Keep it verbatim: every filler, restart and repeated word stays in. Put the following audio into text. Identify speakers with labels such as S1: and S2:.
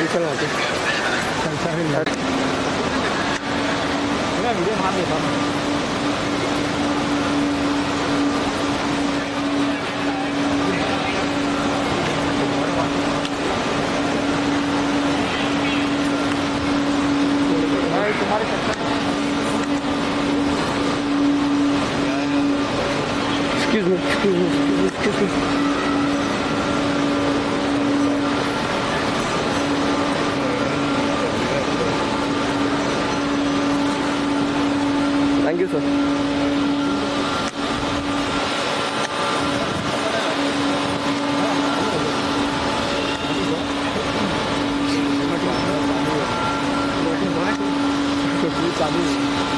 S1: चल वहाँ पे वीडियो मार देता हूँ। तुम्हारे excuse me, excuse me, excuse me, excuse me. Thank you, sir. चालू